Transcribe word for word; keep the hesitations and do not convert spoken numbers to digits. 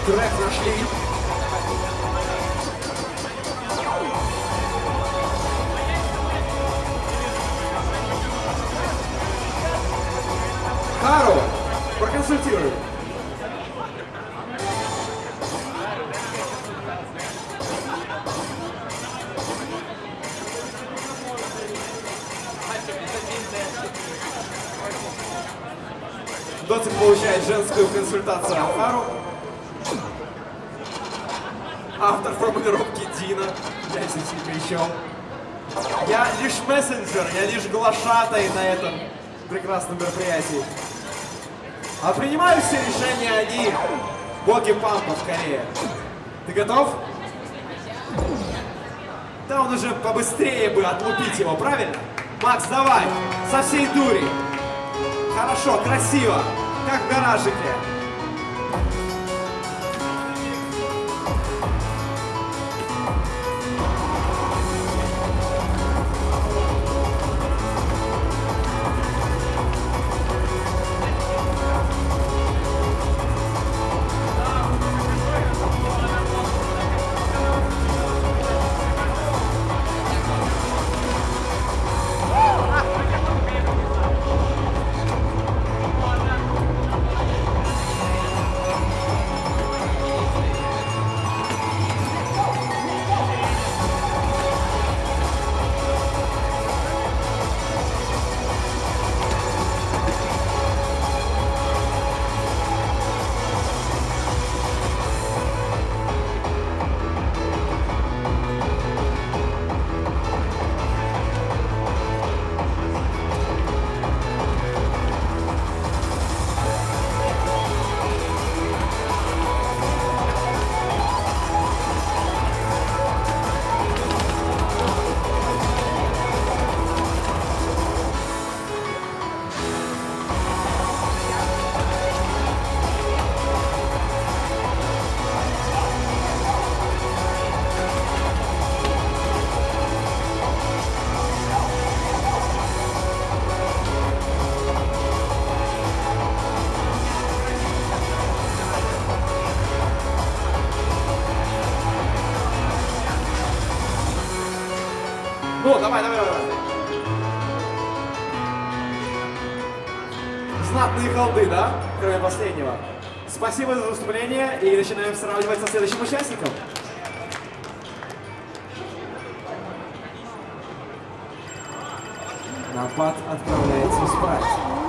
Трек нашли. Хару, проконсультируй. Дотик получает женскую консультацию от Хару. Автор формулировки Дина. Является причем. Я лишь мессенджер, я лишь глашатай на этом прекрасном мероприятии. А принимают все решения они, боги пампа в Корее. Ты готов? Да он уже побыстрее бы отлупить его, правильно? Макс, давай, со всей дури. Хорошо, красиво, как в гаражике. Ну, давай, давай, давай. Знатные голды, да? Кроме последнего. Спасибо за выступление и начинаем сравнивать со следующим участником. Напад отправляется спать.